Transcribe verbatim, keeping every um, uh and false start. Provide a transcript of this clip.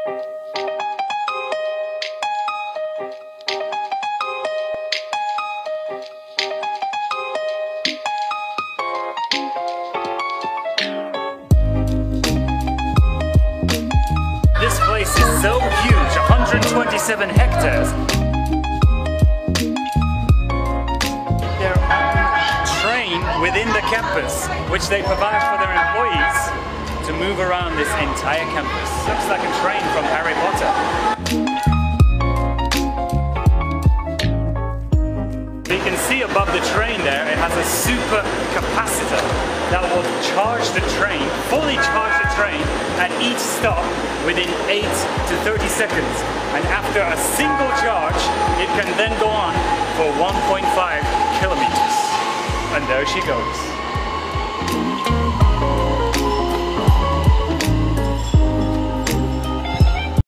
This place is so huge, one hundred twenty-seven hectares. Their own train within the campus, which they provide for their employees to move around this entire campus. Looks like a train from Harry Potter. You can see above the train there, it has a super capacitor that will charge the train, fully charge the train at each stop within eight to thirty seconds. And after a single charge, it can then go on for one point five kilometers. And there she goes.